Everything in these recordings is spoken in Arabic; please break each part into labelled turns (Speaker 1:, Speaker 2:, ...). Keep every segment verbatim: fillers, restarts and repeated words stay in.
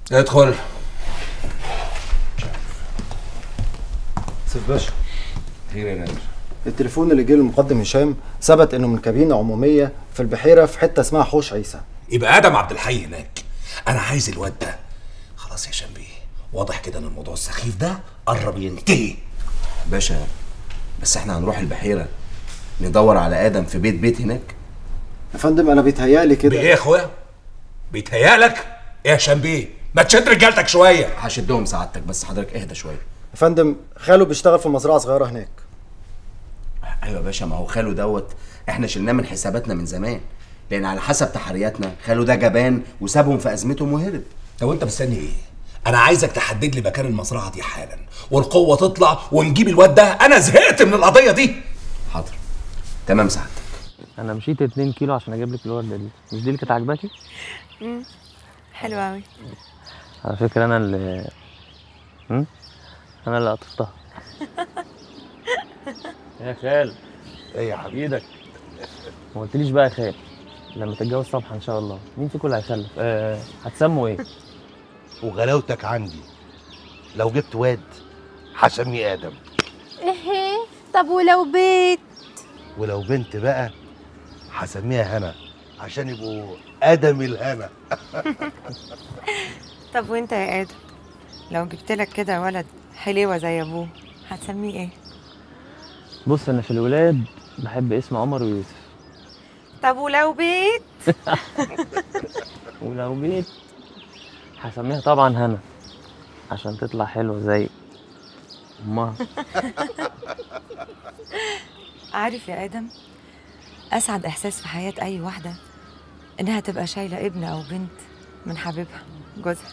Speaker 1: ادخل.
Speaker 2: سيف باشا.
Speaker 1: خير يا نادر؟
Speaker 2: التليفون اللي جه للمقدم هشام ثبت انه من كابينه عموميه في البحيره في حته اسمها حوش عيسى.
Speaker 1: يبقى ادم عبد الحي هناك. انا عايز الواد ده. خلاص يا هشام بيه، واضح كده ان الموضوع السخيف ده قرب ينتهي.
Speaker 3: باشا بس احنا هنروح البحيره ندور على ادم في بيت بيت هناك.
Speaker 2: يا فندم انا بيتهيألي كده.
Speaker 1: بايه يا اخويا؟ بيتهيألك؟ ايه يا هشام بيه؟ ما تشد رجالتك شويه.
Speaker 3: هشدهم سعادتك، بس حضرتك اهدى شويه.
Speaker 2: يا فندم خاله بيشتغل في مزرعه صغيره هناك.
Speaker 3: ايوه يا باشا، ما هو خاله دوت احنا شلناه من حساباتنا من زمان، لان على حسب تحرياتنا خاله ده جبان وسابهم في ازمتهم وهرب.
Speaker 1: طب وانت مستني ايه؟ انا عايزك تحدد لي مكان المزرعه دي حالا، والقوه تطلع ونجيب الواد ده. انا زهقت من القضيه دي.
Speaker 3: حاضر تمام سعادتك.
Speaker 4: انا مشيت اتنين كيلو عشان اجيب لك الورده دي، مش دي اللي كانت عاجباكي؟
Speaker 5: امم حلوه قوي.
Speaker 4: على فكره انا اللي امم انا اللي قطفتها. يا خال.
Speaker 6: ايه يا حبيبي؟ ايدك.
Speaker 4: ما قلتليش بقى يا خال، لما تتجوز صبحه ان شاء الله مين فيكم اللي هيخلف؟ أه هتسموا ايه؟
Speaker 6: وغلاوتك عندي لو جبت واد هسميه ادم.
Speaker 5: ايه طب ولو بيت؟
Speaker 6: ولو بنت بقى هسميها هنا عشان يبقوا ادم الهنا.
Speaker 5: طب وانت يا ادم لو جبت لك كده ولد حليوه زي ابوه هتسميه ايه؟
Speaker 4: بص انا في الولاد بحب اسم عمر ويوسف.
Speaker 5: طب ولو بيت؟
Speaker 4: ولو بيت هسميها طبعا هنا عشان تطلع حلوه زي امها.
Speaker 5: عارف يا ادم، اسعد احساس في حياه اي واحده انها تبقى شايله ابن او بنت من حبيبها جوزها.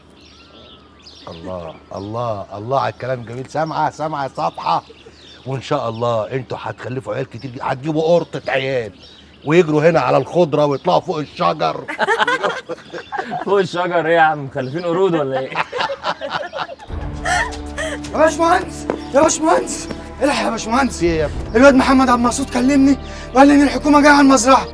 Speaker 6: الله الله الله على الكلام جميل. سامعه سامعه صبحه؟ وان شاء الله انتوا هتخلفوا عيال كتير، هتجيبوا قرطه عيال ويجروا هنا على الخضره ويطلعوا فوق الشجر.
Speaker 4: فوق الشجر ايه يا عم؟ مخلفين قرود ولا ايه؟
Speaker 7: يا باشمهندس يا باشمهندس الحق يا باشمهندس.
Speaker 6: في ايه يا ابني؟
Speaker 7: الواد محمد عبد المقصود كلمني وقال لي ان الحكومه جايه على المزرعه.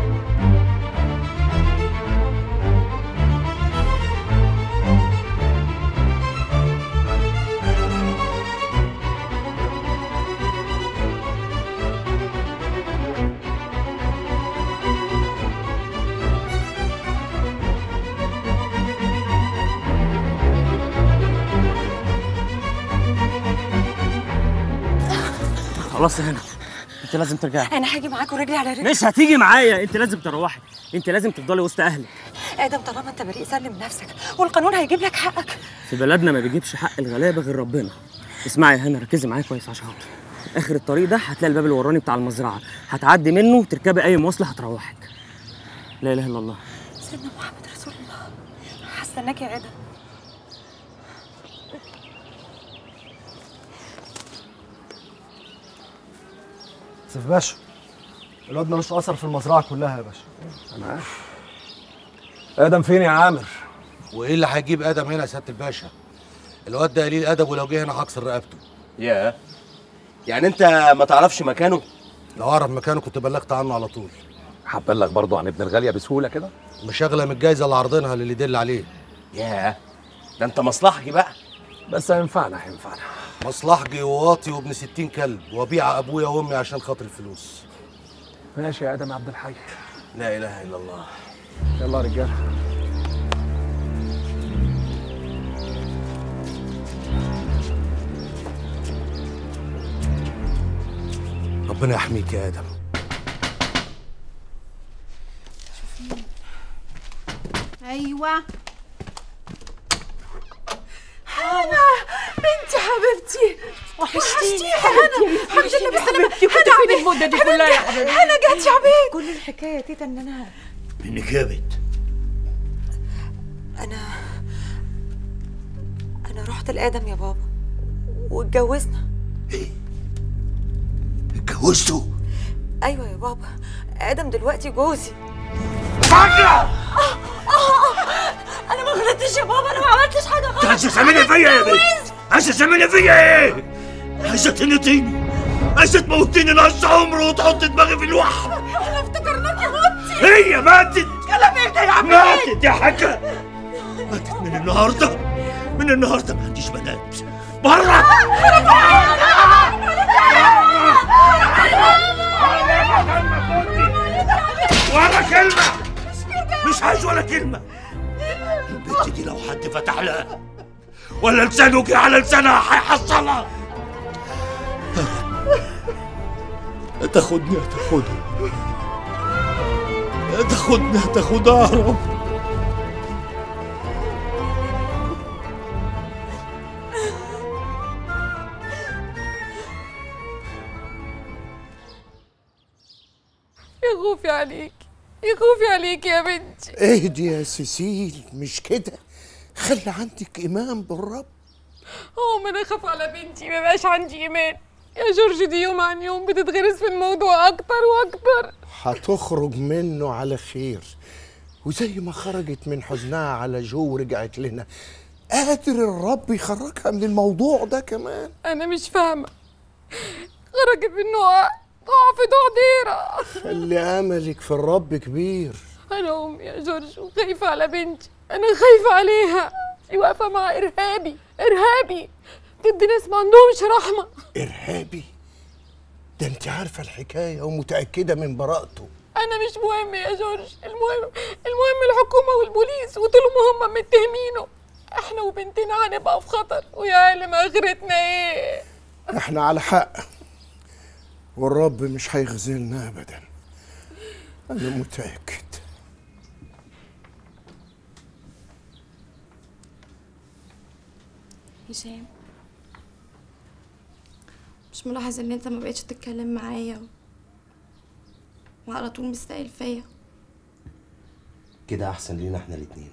Speaker 4: خلاص يا هنا انت لازم ترجعي.
Speaker 5: انا هاجي معاك ورجلي على رجلي.
Speaker 4: مش هتيجي معايا، انت لازم تروحي، انت لازم تفضلي وسط اهلك.
Speaker 5: ادم طالما انت بريء سلم نفسك والقانون هيجيب لك حقك.
Speaker 4: في بلدنا ما بيجيبش حق الغلابه غير ربنا. اسمعي يا هنا، ركزي معايا كويس عشان خاطر اخر الطريق ده هتلاقي الباب الوراني بتاع المزرعه، هتعدي منه تركبي اي مواصله هتروحك. لا اله الا الله.
Speaker 5: سيدنا محمد رسول الله. هستناك يا ادم.
Speaker 2: سيف باشا الواد ملوش اثر في المزرعه كلها يا باشا.
Speaker 1: انا عارف. ادم فين يا عامر؟
Speaker 6: وايه اللي هيجيب ادم هنا يا سياده الباشا؟ الواد ده قليل ادب ولو جه هنا هكسر رقبته.
Speaker 3: ياه، يعني انت ما تعرفش مكانه؟
Speaker 6: لو اعرف مكانه كنت بلغت عنه على طول.
Speaker 1: هتبلغ برضه عن ابن الغاليه بسهوله كده؟
Speaker 6: مش اغلى من الجايزه اللي عارضينها للي يدل عليه.
Speaker 3: ياه، ده انت مصلحجي بقى.
Speaker 1: بس هينفعنا هينفعنا.
Speaker 6: مصلحجي وواطي وابن ستين كلب وبيع ابويا وامي عشان خاطر الفلوس.
Speaker 1: ماشي يا ادم عبد الحي.
Speaker 6: لا اله الا الله.
Speaker 1: يلا يا رجاله.
Speaker 6: ربنا يحميك يا ادم.
Speaker 8: ايوه
Speaker 5: هنا بنتي حبيبتي وحشتيني يا هنا. الحمد لله بالسلامة.
Speaker 8: كنت فين المدة دي كلها يا حبيبتي؟
Speaker 5: هنا جت يا عبيد. كل الحكاية يا تيتا ان انا
Speaker 6: منك يا بنت.
Speaker 5: انا انا رحت لآدم يا بابا واتجوزنا.
Speaker 6: ايه؟ اتجوزتوا؟
Speaker 5: ايوه يا بابا، آدم دلوقتي جوزي.
Speaker 6: فاكرة؟
Speaker 5: آه آه انا ما غلطتش يا بابا، انا ما عملتش حاجة غلط.
Speaker 6: انت عايزة تعملي فيا يا بنت؟ عايزة تعملي فيا ايه؟ عايزة تنطيني؟ عايزة تموتيني نص عمره وتحط دماغي في الوحم؟
Speaker 5: احنا افتكرناكي متي.
Speaker 6: هي ماتت؟
Speaker 5: كلام ايه ده يا عم؟
Speaker 6: ماتت يا حاجة.
Speaker 9: ماتت من النهارده، من النهارده ما عنديش بنات. بره. ولا كلمة، مش عايز ولا كلمة. البنت دي لو حد فتح لها ولا لسانه جه على لسانها هيحصلها. تاخدني هتاخدها، تاخدني هتاخدها يا رب.
Speaker 8: يا خوفي عليك، يا خوفي عليك يا بنتي.
Speaker 9: اهدي يا سيسيل، مش كده، خلي عندك ايمان بالرب.
Speaker 8: هو ما انا اخاف على بنتي ما بقاش عندي ايمان يا جورج؟ دي يوم عن يوم بتتغرس في الموضوع اكتر واكتر.
Speaker 9: هتخرج منه على خير، وزي ما خرجت من حزنها على جو ورجعت لنا، قادر الرب يخرجها من الموضوع ده كمان.
Speaker 8: انا مش فاهمه، خرجت من نوع تقع في ضعديره.
Speaker 9: خلي املك في الرب كبير.
Speaker 8: انا امي يا جورج وخايفه على بنتي، انا خايفه عليها. دي واقفه مع ارهابي، ارهابي ضد ناس ما عندهمش رحمه.
Speaker 9: ارهابي؟ ده انت عارفه الحكايه ومتاكده من براءته.
Speaker 8: انا مش مهم يا جورج، المهم المهم الحكومه والبوليس، وطول ما هم متهمينه احنا وبنتنا هنبقى في خطر، ويا عالم اخرتنا ايه.
Speaker 9: احنا على حق، والرب مش هيخذلنا ابدا، انا متاكد.
Speaker 10: هشام، مش ملاحظ ان انت ما بقتش تتكلم معايا وعلى طول مستقل فيا؟
Speaker 3: كده احسن لينا احنا الاتنين.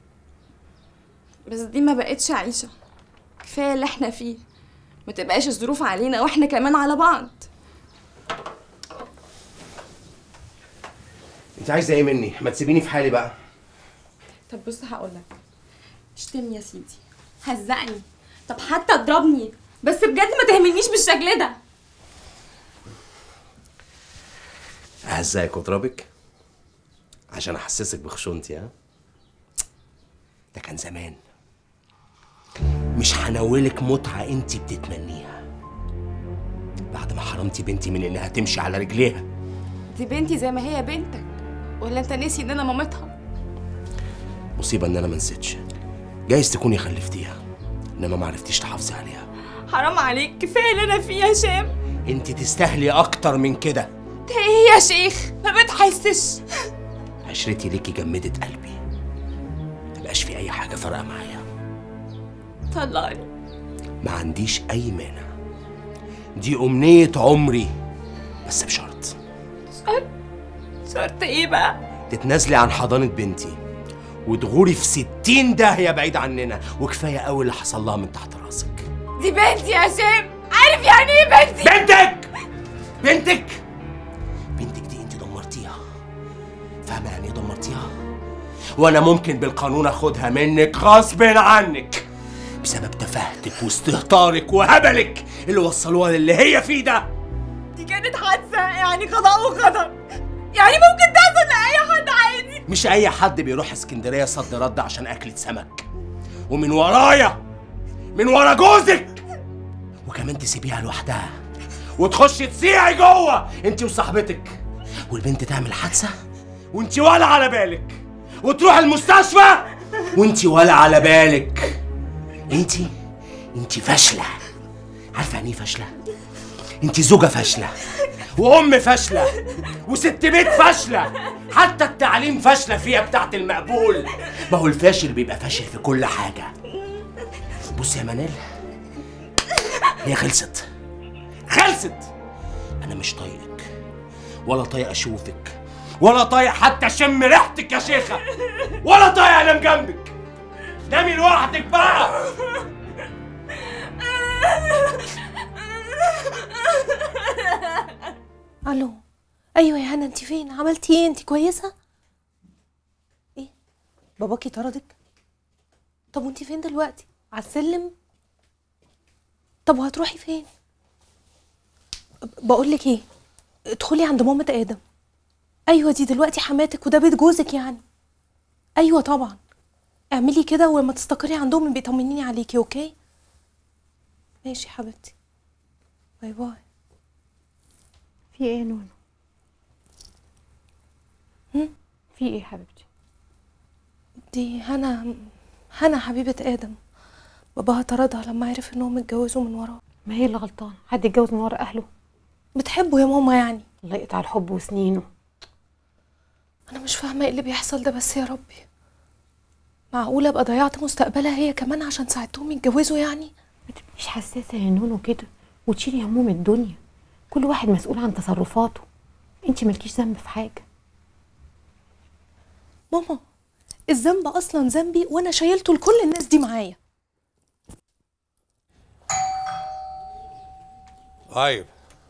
Speaker 10: بس دي ما بقتش عيشه، كفايه اللي احنا فيه، ما تبقاش الظروف علينا واحنا كمان على بعض.
Speaker 3: انت عايزه ايه مني؟ ما تسيبيني في حالي بقى.
Speaker 10: طب بص هقولك، اشتمني يا سيدي، هزقني، طب حتى اضربني، بس بجد ما تهمنيش بالشكل ده.
Speaker 3: اهزقك واضربك عشان احسسك بخشونتي؟ ها، ده كان زمان. مش هنولك متعه انت بتتمنيها بعد ما حرمتي بنتي من انها تمشي على رجليها.
Speaker 10: دي بنتي زي ما هي بنتك، ولا انت ناسي ان انا مامتها؟
Speaker 3: مصيبه ان انا ما نسيتش. جايز تكوني خلفتيها انما ما عرفتيش تحافظي عليها.
Speaker 10: حرام عليك، كفايه اللي انا فيه يا هشام.
Speaker 3: انت تستاهلي اكتر من كده.
Speaker 10: ده ايه يا شيخ؟ ما بتحسش؟
Speaker 3: عشرتي ليكي جمدت قلبي، مبقاش في اي حاجه فارقه معايا.
Speaker 10: طلقني.
Speaker 3: ما عنديش اي مانع، دي امنيه عمري، بس بشرط.
Speaker 10: شرط؟ شرط ايه بقى؟
Speaker 3: تتنازلي عن حضانه بنتي وتغوري في ستين داهيه بعيد عننا، وكفايه قوي اللي حصل لها من تحت راسك.
Speaker 10: دي بنتي يا هشام، عارف يعني ايه بنتي؟
Speaker 3: بنتك بنتك بنتك دي انت دمرتيها، فاهمه يعني ايه دمرتيها؟ وانا ممكن بالقانون اخدها منك غصب عنك بسبب تفاهتك واستهتارك وهبلك اللي وصلوها للي هي فيه ده.
Speaker 10: دي كانت حادثه، يعني قضاء وقدر، يعني ممكن تحصل لاي حد عادي.
Speaker 3: مش اي حد بيروح اسكندريه صد رد عشان اكلة سمك، ومن ورايا، من ورا جوزك، وكمان تسيبيها لوحدها وتخشي تسيعي جوه انت وصاحبتك، والبنت تعمل حادثه وانت ولا على بالك، وتروح المستشفى وانت ولا على بالك. انت انت فاشله. عارفه يعني ايه فاشله؟ انت زوجه فاشله، وام فاشله، وست بيت فاشله، حتى التعليم فاشله فيها بتاعت المقبول. ما هو الفاشل بيبقى فاشل في كل حاجه. بص يا منال، هي خلصت خلصت. انا مش طايقك، ولا طايق اشوفك، ولا طايق حتى اشم ريحتك يا شيخه، ولا طايق انام جنبك. نامي لوحدك بقى.
Speaker 11: الو، ايوه يا هنا، انت فين؟ عملتي ايه؟ انت كويسه؟ ايه، باباكي طردك؟ طب وانت فين دلوقتي؟ على السلم؟ طب وهتروحي فين؟ بقول لك ايه، ادخلي عند مامة ادم. ايوه دي دلوقتي حماتك وده بيت جوزك يعني. ايوه طبعا. اعملي كده ولما تستقري عندهم بيطمنيني عليكي. اوكي ماشي يا حبيبتي، باي باي.
Speaker 12: في ايه يا نونو؟
Speaker 11: هم؟
Speaker 12: في ايه حبيبتي؟
Speaker 11: دي هنا هنا حبيبة آدم، باباها طردها لما عرف انهم اتجوزوا من وراه.
Speaker 12: ما هي اللي غلطانه، حد يتجوز من ورا اهله؟
Speaker 11: بتحبه يا ماما يعني.
Speaker 12: الله يقطع الحب وسنينه.
Speaker 11: انا مش فاهمه ايه اللي بيحصل ده، بس يا ربي معقوله ابقى ضيعت مستقبلها هي كمان عشان ساعدتهم يتجوزوا يعني؟
Speaker 12: ما تبقيش حساسه يا نونو كده وتشيلي هموم الدنيا، كل واحد مسؤول عن تصرفاته، انت مالكيش ذنب في حاجه.
Speaker 11: ماما الذنب اصلا ذنبي وانا شايلته لكل الناس دي معايا.
Speaker 13: طيب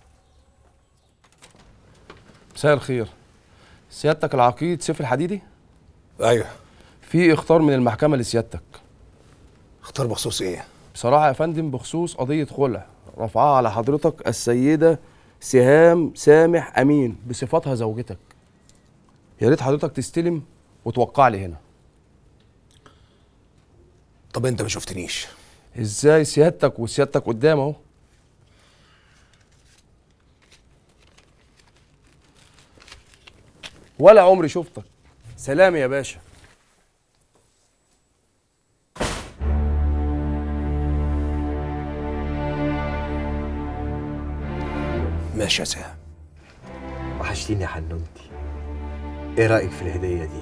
Speaker 13: مساء الخير، سيادتك العقيد سيف الحديدي؟
Speaker 1: ايوه.
Speaker 13: في اخطار من المحكمه لسيادتك.
Speaker 1: اخطار بخصوص ايه؟
Speaker 13: بصراحه يا فندم بخصوص قضيه خلع رفعها على حضرتك السيده سهام سامح امين بصفتها زوجتك. يا ريت حضرتك تستلم وتوقع لي هنا.
Speaker 1: طب انت ما شفتنيش؟
Speaker 13: ازاي سيادتك وسيادتك قدام اهو. ولا عمري شفتك. سلام يا باشا.
Speaker 1: ماشي يا سهام.
Speaker 14: وحشتيني يا حنونتي. ايه رأيك في الهدية دي؟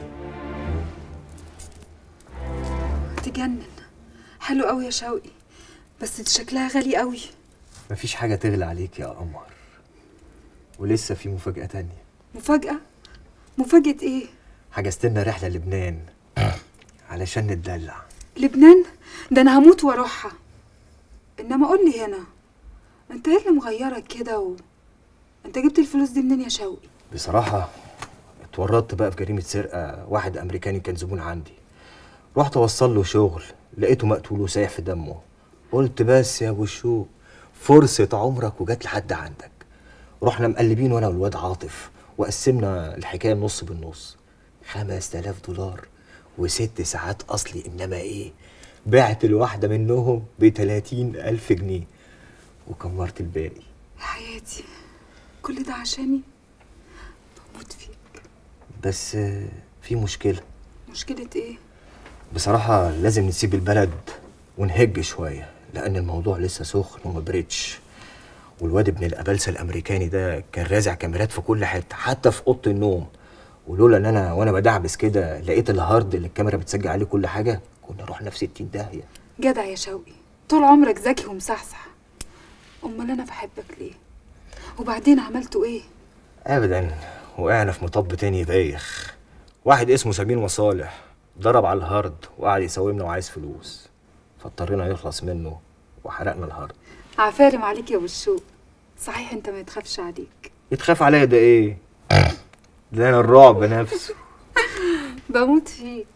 Speaker 15: تجنن، حلو قوي يا شوقي، بس دي شكلها غالي قوي.
Speaker 14: مفيش حاجة تغلى عليك يا قمر، ولسه في مفاجأة تانية.
Speaker 15: مفاجأة؟ مفاجأة ايه؟
Speaker 14: حجزت لنا رحلة لبنان علشان نتدلع.
Speaker 15: لبنان؟ ده انا هموت واروحها. انما قول لي هنا، انت ايه اللي مغيرك كده و... انت جبت الفلوس دي منين يا شوقي؟
Speaker 14: بصراحة اتورطت بقى في جريمة سرقة واحد أمريكاني كان زبون عندي. رحت أوصل له شغل لقيته مقتول وسايح في دمه. قلت بس يا أبو الشوق فرصة عمرك وجات لحد عندك. رحنا مقلبين وأنا والواد عاطف وقسمنا الحكاية نص بالنص. خمس تلاف دولار وست ساعات أصلي. إنما إيه؟ بعت الواحدة منهم بتلاتين ألف جنيه وكمرت الباقي.
Speaker 15: يا حياتي كل ده عشاني؟ بموت فيك.
Speaker 14: بس في مشكلة.
Speaker 15: مشكلة ايه؟
Speaker 14: بصراحة لازم نسيب البلد ونهج شوية، لأن الموضوع لسه سخن ومبردش. والواد ابن الأبلسة الأمريكاني ده كان رازع كاميرات في كل حتة، حتى في أوضة النوم. ولولا إن أنا وأنا بدعبس كده لقيت الهارد اللي الكاميرا بتسجل عليه كل حاجة، كنا رحنا في ستين داهية.
Speaker 15: جدع يا شوقي، طول عمرك ذكي ومصحصح. أمال أنا بحبك ليه؟ وبعدين عملتوا إيه؟
Speaker 14: أبدا، وقعنا في مطب تاني بايخ. واحد اسمه سمير مصالح ضرب على الهارد وقعد يساومنا وعايز فلوس، فاضطرينا نخلص منه وحرقنا الهارد.
Speaker 15: عفارم عليك يا ابو الشوق. صحيح انت ما يتخافش عليك.
Speaker 14: يتخاف عليا ده ايه؟ ده انا الرعب نفسه.
Speaker 15: بموت فيك.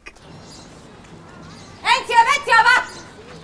Speaker 16: انت يا بنت يا بط.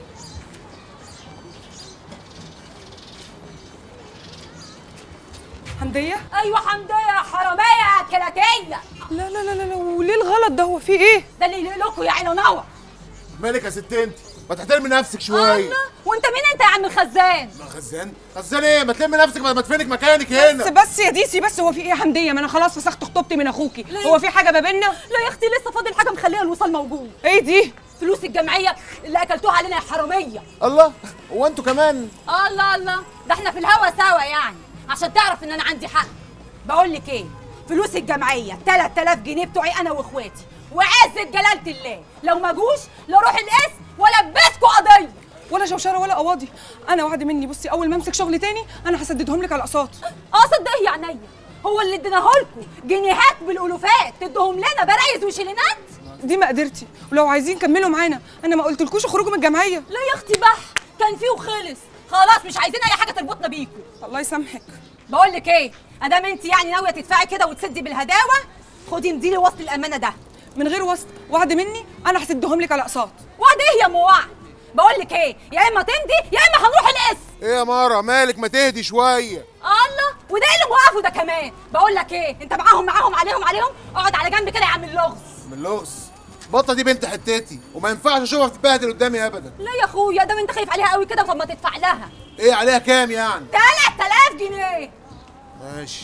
Speaker 17: حمدية؟
Speaker 16: ايوه حمدية يا حرامية يا كلاكية.
Speaker 17: لا لا لا لا وليه الغلط ده؟ هو في ايه؟
Speaker 16: ده اللي يلقلكوا يا عين ونور.
Speaker 9: مالك يا ست انت؟ ما تحترمي نفسك شويه.
Speaker 16: الله، وانت مين انت يا عم الخزان؟
Speaker 9: خزان؟ خزان ايه؟ ما تلمي نفسك بدل ما تفنك مكانك هنا.
Speaker 17: بس بس يا ديسي، بس هو في ايه يا حمدية؟ ما انا خلاص فسخت خطوبتي من اخوكي. ليه؟ هو في حاجة ما بيننا؟
Speaker 16: لا يا اختي لسه فاضل حاجة مخليه الوصال موجود.
Speaker 17: ايه دي؟
Speaker 16: فلوس الجمعية اللي اكلتوها علينا يا حرامية.
Speaker 9: الله، هو انتوا كمان؟
Speaker 16: الله الله، ده احنا في الهوا سوا يعني، عشان تعرف ان انا عندي حق. بقول لك ايه؟ فلوس الجمعية تلات آلاف جنيه بتوعي انا واخواتي، وعزة جلالة الله لو ما جوش لا اروح القسم والبسكوا قضية.
Speaker 17: ولا شوشره ولا قواضي. انا وعد مني، بصي اول ما امسك شغل تاني انا هسددهم لك على اقساط.
Speaker 16: اقساط ايه يا عينيا؟ هو اللي اديناه لكم جنيهات بالالوفات تدوهم لنا برايز وشيلينات؟
Speaker 17: دي مقدرتي، ولو عايزين كملوا معانا. انا ما قلتلكوش اخرجوا من الجمعيه.
Speaker 16: لا يا اختي بح، كان فيه وخلص خلاص، مش عايزين اي حاجه تربطنا بيكم.
Speaker 17: الله يسامحك.
Speaker 16: بقول لك ايه، ادام انت يعني ناويه تدفعي كده وتسدي بالهداوه، خدي امضي وصل الامانه ده.
Speaker 17: من غير وصل، وعد مني انا هسدهم لك على اقساط.
Speaker 16: وعد ايه يا ام وعد؟ بقول لك ايه، يا اما تمضي يا اما هنروح القسم.
Speaker 9: ايه يا مارا مالك؟ ما تهدي شويه.
Speaker 16: الله، وده ايه اللي موقفه ده كمان؟ بقول لك ايه، انت معاهم معاهم عليهم عليهم، اقعد على جنب كده يا عم اللغز.
Speaker 9: من اللغز؟ بطه دي بنت حتتي وما ينفعش اشوفها بتتبهدل قدامي ابدا.
Speaker 16: لا يا اخويا، ده انت خايف عليها قوي كده، طب ما تدفع لها.
Speaker 9: ايه عليها كام يعني؟
Speaker 16: تلات آلاف جنيه.
Speaker 9: ماشي.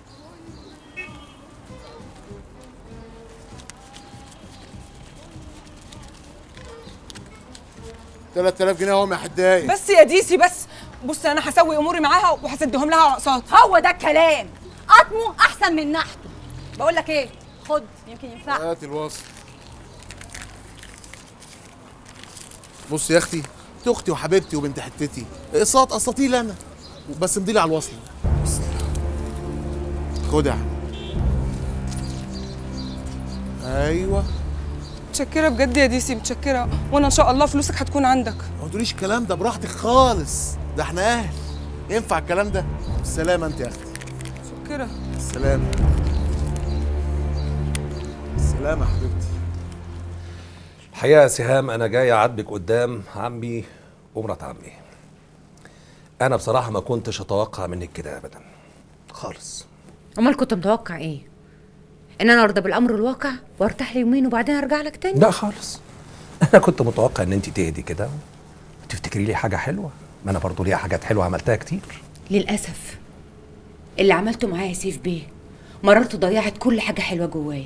Speaker 9: تلات آلاف جنيه اهم يا حدايه.
Speaker 17: بس يا ديسي بس، بص انا هسوي اموري معاها وهسدهم لها على اقساط.
Speaker 16: هو ده الكلام، قطمه احسن من نحته. بقول لك ايه، خد يمكن ينفعك.
Speaker 9: هات الوصل. بص يا اختي، انت اختي وحبيبتي وبنت حتتي، اقساط قسطيه لي انا بس امضي لي على الوصل. خد يا عم. ايوه
Speaker 17: متشكره بجد يا ديسي، متشكره، وانا ان شاء الله فلوسك هتكون عندك.
Speaker 9: ما تقوليش الكلام ده، براحتك خالص، ده احنا اهل. ينفع الكلام ده؟ بالسلامه انت يا اختي.
Speaker 17: متشكره.
Speaker 9: السلامه. السلامه يا حبيبتي.
Speaker 1: الحقيقه يا سهام انا جاي اعاتبك قدام عمي ومرات عمي. انا بصراحه ما كنتش اتوقع منك كده ابدا خالص.
Speaker 5: امال كنت متوقع ايه؟ ان انا ارضى بالامر الواقع وارتاح لي يومين وبعدين ارجع لك تاني؟
Speaker 1: لا خالص. انا كنت متوقع ان انت تهدي كده وتفتكري لي حاجه حلوه، ما انا برضو ليا حاجات حلوه عملتها كتير.
Speaker 5: للاسف اللي عملته معايا يا سيف بيه مررت ضيعت كل حاجه حلوه جوايا.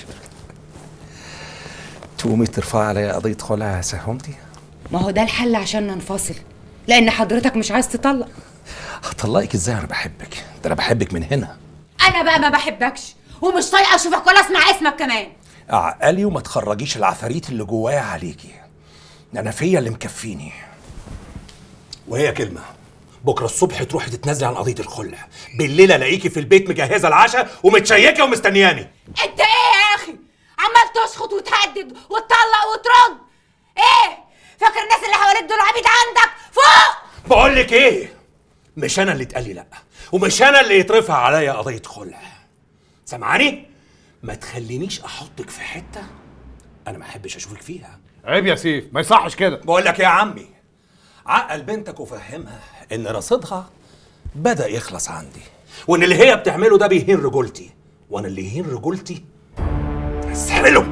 Speaker 1: تقومي ترفعي عليا قضيه خلع يا سهومتي؟
Speaker 5: ما هو ده الحل عشان ننفصل، لان حضرتك مش عايز تطلق.
Speaker 1: هطلقك ازاي؟ انا بحبك، ده انا بحبك من هنا.
Speaker 16: انا بقى ما بحبكش ومش طايقه اشوفك ولا اسمع اسمك كمان.
Speaker 1: اعقلي وما تخرجيش العفاريت اللي جوايا عليكي، انا فيا اللي مكفيني. وهي كلمه، بكره الصبح تروحي تتنازلي عن قضيه الخلع، بالليل الاقيكي في البيت مجهزه العشاء ومتشيكه ومستنياني.
Speaker 16: انت ايه يا اخي؟ عمال تشخط وتهدد وتطلق وترد. ايه فاكر الناس اللي حواليك دول عبيد عندك؟ فوق.
Speaker 1: بقول لك ايه، مش انا اللي اتقال لي لا، ومش انا اللي يترفع عليا قضيه خلع. سامعاني؟ ما تخلينيش احطك في حته انا ما احبش اشوفك فيها.
Speaker 18: عيب يا سيف، ما يصحش كده.
Speaker 1: بقول لك يا عمي، عقل بنتك وفهمها ان رصيدها بدا يخلص عندي، وان اللي هي بتعمله ده بيهين رجولتي، وانا اللي يهين رجولتي هستعمله.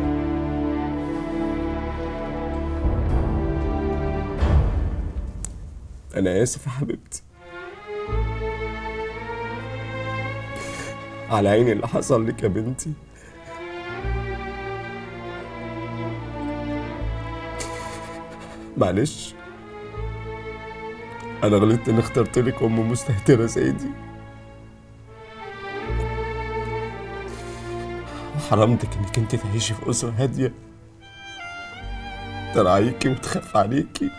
Speaker 13: انا اسف يا حبيبتي على عيني اللي حصل لك يا بنتي. معلش، انا غلطت اني اخترت لك ام مستهتره زي دي، وحرمتك انك انت تعيشي في اسره هاديه تراعيكي وتخاف عليكي.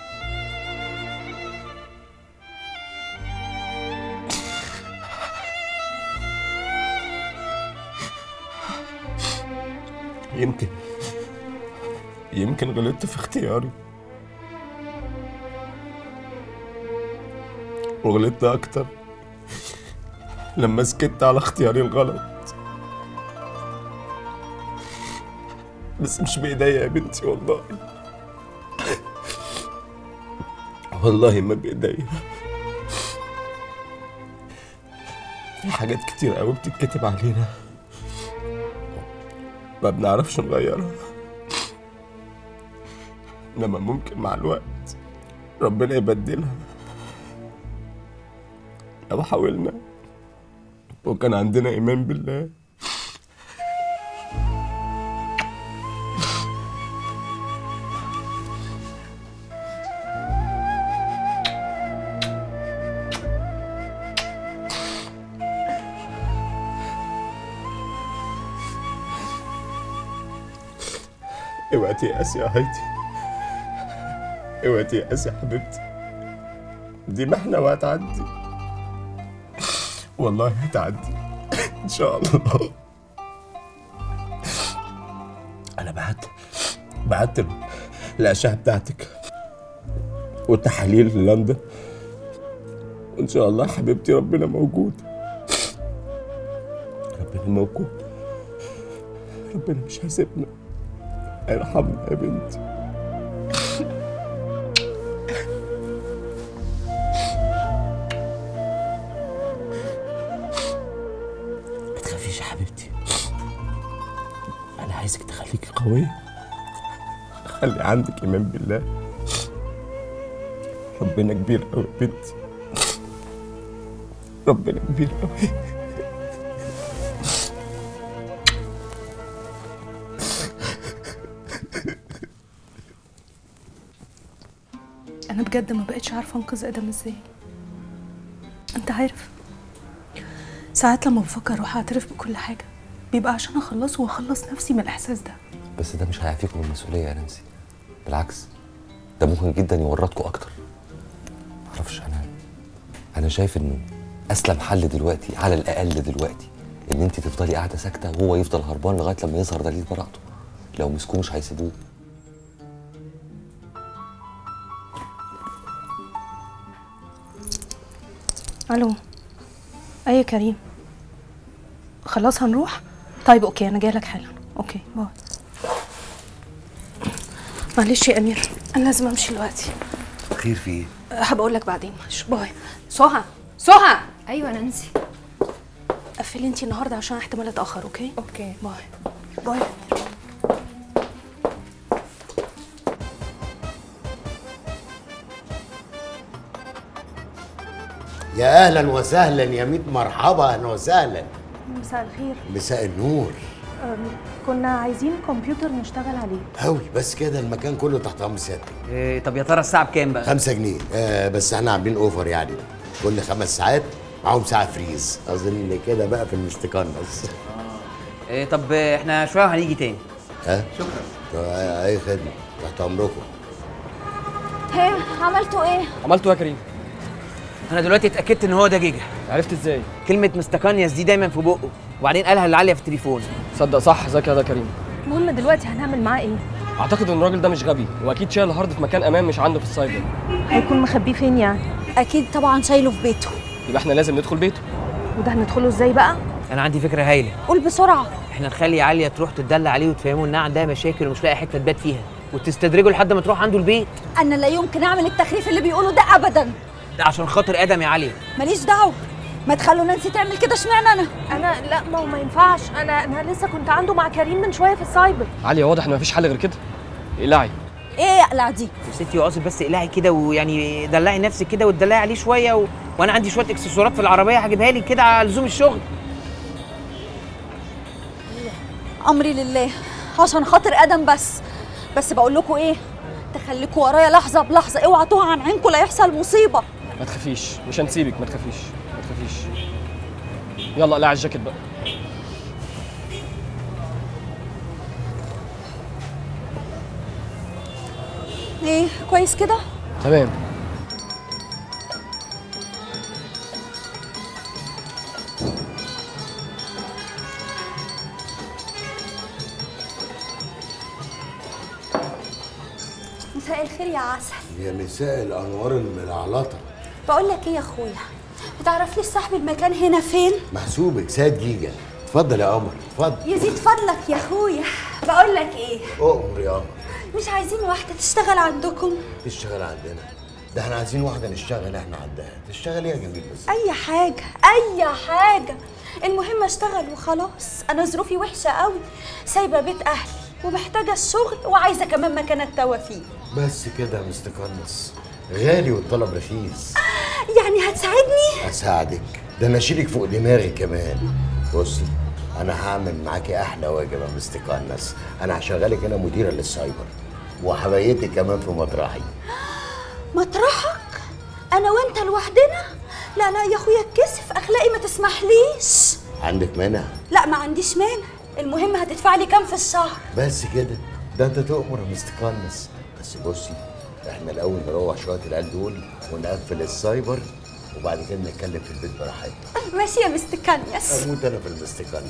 Speaker 13: يمكن يمكن غلطت في اختياري، وغلطت اكتر لما سكت على اختياري الغلط. بس مش بايديا يا بنتي، والله والله ما بايديا. في حاجات كتير قوي بتتكتب علينا ما بنعرفش نغيرها، انما ممكن مع الوقت ربنا يبدلها لو حاولنا وكان عندنا ايمان بالله. اوعي تيأسي يا هايدي، اوعي تيأسي يا حبيبتي، دي محنة وهتعدي، والله هتعدي ان شاء الله. انا بعت بعت الاشعه بتاعتك والتحاليل لندن، وان شاء الله حبيبتي ربنا موجود، ربنا موجود، ربنا مش هيسيبنا، ارحمنا يا بنتي. ما تخافيش يا حبيبتي، انا عايزك تخليكي قويه،
Speaker 19: خلي عندك ايمان بالله. ربنا كبير قوي يا بنتي، ربنا كبير قوي.
Speaker 11: انا بجد ما بقتش عارفه انقذ ادم ازاي. انت عارف ساعات لما بفكر اروح اعترف بكل حاجه بيبقى عشان اخلصه واخلص نفسي من الاحساس ده.
Speaker 20: بس ده مش هيعفيكم من المسؤوليه يا نانسي، بالعكس ده ممكن جدا يورطكم اكتر. معرفش، انا انا شايف انه اسلم حل دلوقتي على الاقل دلوقتي ان انت تفضلي قاعده ساكته وهو يفضل هربان لغايه لما يظهر دليل براءته. لو مسكوه مش هيسيبوه.
Speaker 11: الو. ايه يا كريم، خلاص هنروح؟ طيب اوكي انا جايه لك حالا. اوكي باي. معلش يا امير انا لازم امشي دلوقتي.
Speaker 14: خير في ايه؟
Speaker 11: هبقول لك بعدين. معلش باي. سهى سهى.
Speaker 21: ايوه نانسي.
Speaker 11: قفلي انتي النهارده عشان احتمال اتاخر. اوكي
Speaker 21: اوكي
Speaker 11: باي. باي.
Speaker 22: يا اهلا وسهلا يا ميت مرحبا، اهلا وسهلا.
Speaker 11: مساء الخير.
Speaker 22: مساء النور.
Speaker 11: أم، كنا عايزين كمبيوتر نشتغل عليه.
Speaker 22: هوي بس كده المكان كله تحت امر سيادتك.
Speaker 23: إيه طب يا ترى الساعة بكام بقى؟
Speaker 22: خمسة جنيه. آه بس احنا عاملين اوفر يعني كل خمس ساعات معاهم ساعة فريز. اظن كده بقى في المستقنص.
Speaker 23: إيه طب احنا شوية وهنيجي تاني.
Speaker 22: ها؟ شكرا. اي خدمة تحت امركم.
Speaker 16: هي عملتوا ايه؟
Speaker 23: عملتوا ايه يا كريم؟ انا دلوقتي اتاكدت ان هو ده جيجا.
Speaker 4: عرفت ازاي؟
Speaker 23: كلمه مستكانياس دي دايما في بقه وبعدين قالها لعاليه في التليفون.
Speaker 4: صدق صح، ذكي ده كريم.
Speaker 11: المهم دلوقتي هنعمل معاه ايه؟
Speaker 4: اعتقد ان الراجل ده مش غبي، واكيد شايل الهارد في مكان امان مش عنده في السايبر.
Speaker 11: هيكون مخبيه فين يعني؟
Speaker 16: اكيد طبعا شايله في بيته.
Speaker 4: يبقى احنا لازم ندخل بيته.
Speaker 11: وده هندخله ازاي بقى؟
Speaker 23: انا عندي فكره هايله.
Speaker 16: قول بسرعه.
Speaker 23: احنا نخلي عاليه تروح تدلع عليه وتفهمه انها عندها مشاكل ومش لاقي حته تبات فيها وتستدرجه لحد ما تروح عنده البيت.
Speaker 16: انا لا يمكن اعمل التخريف اللي بيقولوا ده ابدا.
Speaker 23: ده عشان خاطر ادم يا علي.
Speaker 16: ماليش دعوه، ما تخلوا نانسي تعمل كده. اشمعنى انا؟
Speaker 11: انا لا ما هو ما ينفعش. انا انا لسه كنت عنده مع كريم من شويه في السايبر.
Speaker 4: علي واضح ان مفيش حل غير كده. اقلعي.
Speaker 16: ايه يا اقلع دي؟
Speaker 23: يا ستي واقصد بس اقلعي كده ويعني دلعي نفسك كده وتدلعي عليه شويه و... وانا عندي شويه اكسسوارات في العربيه هجيبها لي كده على لزوم الشغل.
Speaker 16: امري لله عشان خاطر ادم. بس بس بقول لكم ايه، تخليكوا ورايا لحظه بلحظه. اوعى تقع عن عينكم لا يحصل مصيبه.
Speaker 4: ما تخافيش، مش هنسيبك. ما تخافيش ما تخافيش. يلا اقلعي الجاكيت بقى.
Speaker 16: ايه كويس كده؟
Speaker 4: تمام.
Speaker 16: مساء الخير يا عسل.
Speaker 22: يا مساء الانوار الملعلطه.
Speaker 16: بقول لك ايه يا اخويا، بتعرف لي صاحب المكان هنا فين؟
Speaker 22: محسوبك سيد جيجا. اتفضل يا قمر اتفضل.
Speaker 16: يزيد فضلك يا اخويا. بقول لك ايه،
Speaker 22: اؤمر يا قمر.
Speaker 16: مش عايزين واحده تشتغل عندكم؟
Speaker 22: تشتغل عندنا؟ ده احنا عايزين واحده نشتغل احنا عندها. تشتغل ايه يا جميل بس؟
Speaker 16: اي حاجه اي حاجه، المهم اشتغل وخلاص. انا ظروفي وحشه قوي، سايبه بيت اهلي ومحتاجه الشغل وعايزه كمان مكان اتوى فيه.
Speaker 22: بس كده يا مستقنص، غالي والطلب رخيص.
Speaker 16: يعني هتساعدني؟
Speaker 22: اساعدك، ده انا اشيلك فوق دماغي كمان. بصي انا هعمل معاكي احلى واجب يا مستقنص. انا هشغلك هنا مديره للسايبر وهبيتك كمان في مطرحي.
Speaker 16: مطرحك؟ انا وانت لوحدنا؟ لا لا يا اخويا اتكسف، اخلاقي ما تسمحليش.
Speaker 22: عندك مانع؟
Speaker 16: لا ما عنديش مانع. المهم هتدفع لي كام في الشهر؟
Speaker 22: بس كده، ده انت تؤمر يا مستقنص. بس بصي احنا الاول نروح شويه العيال دول ونقفل السايبر وبعد كده نتكلم في البيت براحتنا.
Speaker 16: ماشي يا مستكانيس.
Speaker 22: اموت انا في المستكانيس.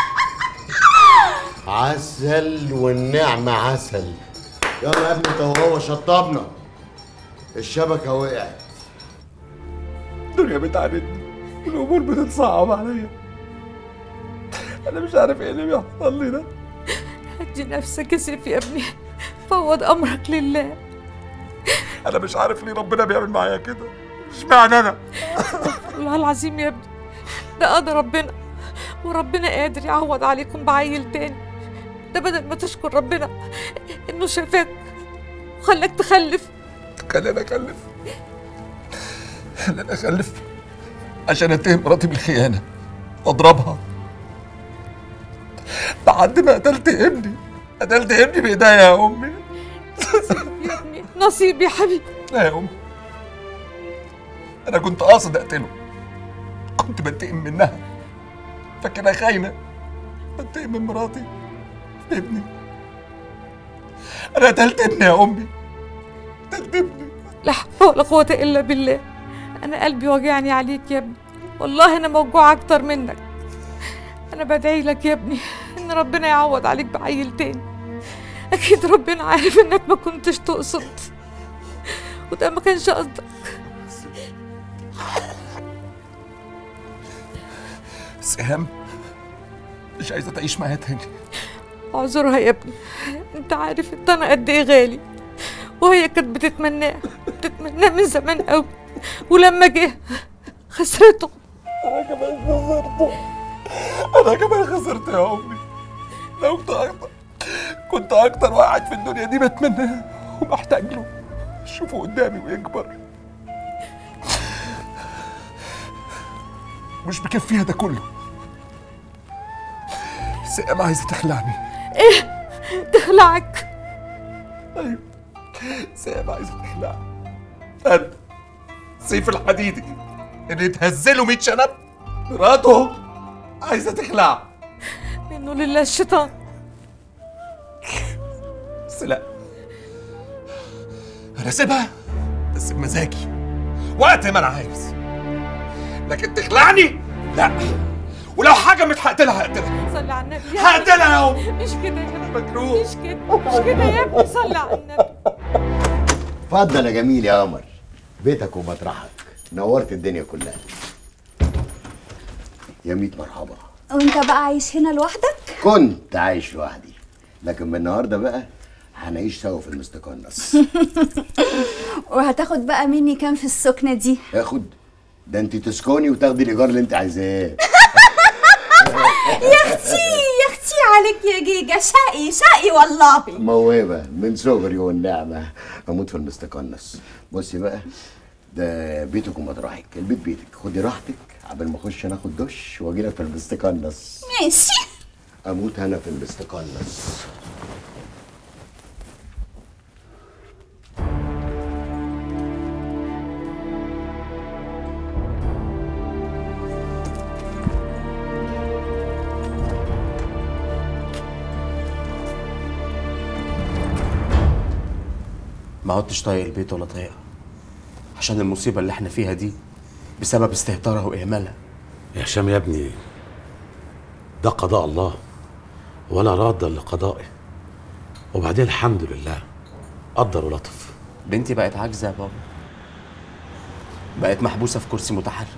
Speaker 22: عسل والنعمه عسل. يلا يا ابني انت وهو شطبنا، الشبكه وقعت.
Speaker 19: الدنيا بتعاندني والامور بتتصعب عليا. انا مش عارف ايه اللي بيحصل لي ده.
Speaker 8: هدي نفسك يا سيف يا ابني، فوض امرك لله.
Speaker 19: انا مش عارف ليه ربنا بيعمل معايا كده. اشمعنى انا؟
Speaker 8: والله العظيم يا ابني ده قدر ربنا، وربنا قادر يعوض عليكم بعيل تاني. ده بدل ما تشكر ربنا انه شافك وخلاك تخلف.
Speaker 19: خليني اخلف خليني اخلف عشان اتهم مراتي بالخيانه واضربها لحد ما قتلت ابني قتلت ابني بايديا يا امي.
Speaker 8: يا ابني نصيب يا حبيبي.
Speaker 19: لا يا امي، انا كنت قاصد اقتله، كنت بنتقم منها، فاكرها خاينه، بنتقم من مراتي ابني. انا قتلت ابني يا امي، قتلت ابني.
Speaker 8: لا حول ولا قوة إلا بالله. أنا قلبي وجعني عليك يا ابني، والله أنا موجوعة أكتر منك. أنا بدعي لك يا ابني إن ربنا يعوض عليك بعيل تاني. أكيد ربنا عارف إنك ما كنتش تقصد، وده ما كانش قصدك.
Speaker 19: سهام مش عايزة تعيش معايا تاني.
Speaker 8: اعذرها يا ابني، أنت عارف إنت أنا قد إيه غالي، وهي كانت بتتمناه بتتمناه من زمان قوي، ولما جه خسرته.
Speaker 19: أنا كمان خسرته، أنا كمان خسرت يا أمي. لو كنت أكتر كنت أكتر واحد في الدنيا دي بتمناه وبحتاج له، أشوفه قدامي ويكبر. مش مكفيها ده كله، سهام عايزة تخلعني.
Speaker 8: إيه؟ تخلعك؟
Speaker 19: أيوه، سهام عايزة تخلعني. أنا سيف الحديدي اللي اتهزله مية شنب، مراته عايزة تخلع.
Speaker 8: منه لله الشيطان.
Speaker 19: بس لا، أنا سيبها بس بمزاجي وقت ما أنا عايز، لكن تخلعني لا. ولو حاجة مش هقتلها هقتلها.
Speaker 8: صلي على النبي.
Speaker 19: هقتلها يا أمي.
Speaker 8: مش كده يا ابني،
Speaker 19: مكروه.
Speaker 8: مش كده مش كده يا ابني، صلي على النبي.
Speaker 22: اتفضل يا جميل يا قمر، بيتك ومطرحك، نورت الدنيا كلها. يا ميت مرحبا.
Speaker 2: وانت بقى عايش هنا لوحدك؟
Speaker 22: كنت عايش لوحدي، لكن من النهارده بقى هنعيش سوا في المستقنص.
Speaker 2: وهتاخد بقى مني كام في السكنه دي؟
Speaker 22: اخد؟ ده انت تسكني وتاخدي الايجار اللي انت عايزاه.
Speaker 2: يا اختي يا اختي عليك يا جيجا، شقي شقي والله.
Speaker 22: موهبه من صغري والنعمه، اموت في المستقنص. بصي بقى، ده بيتك ومطرحك، البيت بيتك، خدي راحتك قبل ما اخش ناخد دش واجي لك في المستقنص.
Speaker 2: ماشي.
Speaker 22: اموت انا في المستقنص.
Speaker 3: ما عدتش طايق البيت ولا طايقها، عشان المصيبة اللي احنا فيها دي بسبب استهتارها وإهمالها.
Speaker 7: يا هشام يا ابني، ده قضاء الله ولا راد لقضائه، وبعدين الحمد لله قدر ولطف.
Speaker 3: بنتي بقت عاجزة يا بابا، بقت محبوسة في كرسي متحرك،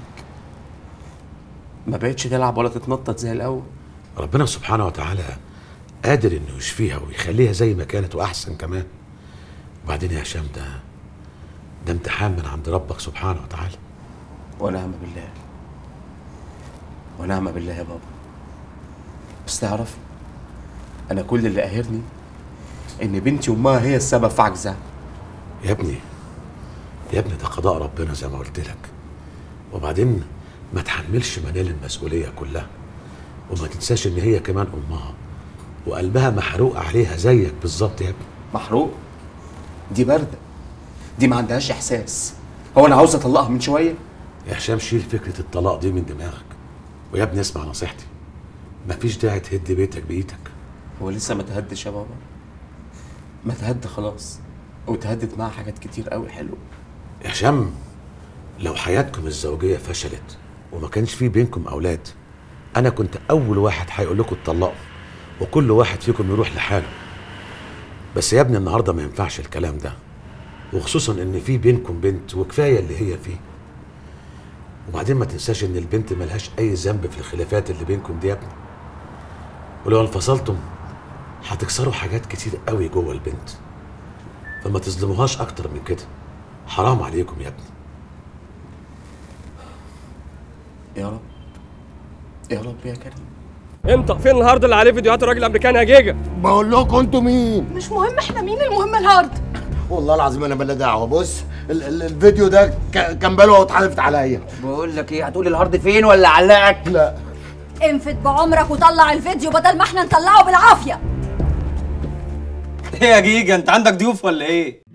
Speaker 3: ما بقتش تلعب ولا تتنطط زي الأول.
Speaker 7: ربنا سبحانه وتعالى قادر انه يشفيها ويخليها زي ما كانت واحسن كمان. وبعدين يا هشام، ده ده امتحان من عند ربك سبحانه وتعالى.
Speaker 3: ونعم بالله ونعم بالله يا بابا. بس تعرف، انا كل اللي قاهرني ان بنتي وامها هي السبب في عجزها.
Speaker 7: يا ابني يا ابني، ده قضاء ربنا زي ما قلت لك. وبعدين ما تحملش منال المسؤوليه كلها، وما تنساش ان هي كمان امها وقلبها محروق عليها زيك بالظبط يا ابني.
Speaker 3: محروق؟ دي بارده، دي ما عندهاش احساس. هو انا عاوز اطلقها من شويه؟
Speaker 7: يا هشام، شيل فكره الطلاق دي من دماغك، ويا ابني اسمع نصيحتي، مفيش داعي تهد بيتك بايدك.
Speaker 3: هو لسه ما تهدش يا بابا؟ ما تهد خلاص، وتهدت معاها حاجات كتير قوي حلوه.
Speaker 7: يا هشام، لو حياتكم الزوجيه فشلت وما كانش في بينكم اولاد، انا كنت اول واحد هيقول لكم اتطلقوا وكل واحد فيكم يروح لحاله. بس يا ابني النهارده ما ينفعش الكلام ده، وخصوصا ان في بينكم بنت وكفايه اللي هي فيه. وبعدين ما تنساش ان البنت ملهاش اي ذنب في الخلافات اللي بينكم دي يا ابني، ولو انفصلتم هتكسروا حاجات كتير قوي جوه البنت، فما تظلموهاش اكتر من كده. حرام عليكم يا ابني.
Speaker 3: يا رب يا رب يا كريم.
Speaker 21: انت فين الهارد اللي عليه فيديوهات الراجل الامريكاني يا جيجا؟
Speaker 22: بقول لكم انتوا مين؟
Speaker 11: مش مهم احنا مين، المهم الهارد.
Speaker 22: والله العظيم انا بلا دعوه. بص ال ال الفيديو ده ك- كان باله واتحلفت عليا.
Speaker 23: بقول لك ايه، هتقول الهارد فين ولا علقك؟
Speaker 22: لا
Speaker 16: انفد بعمرك وطلع الفيديو بدل ما احنا نطلعه بالعافيه.
Speaker 6: ايه يا جيجا، انت عندك ضيوف ولا ايه؟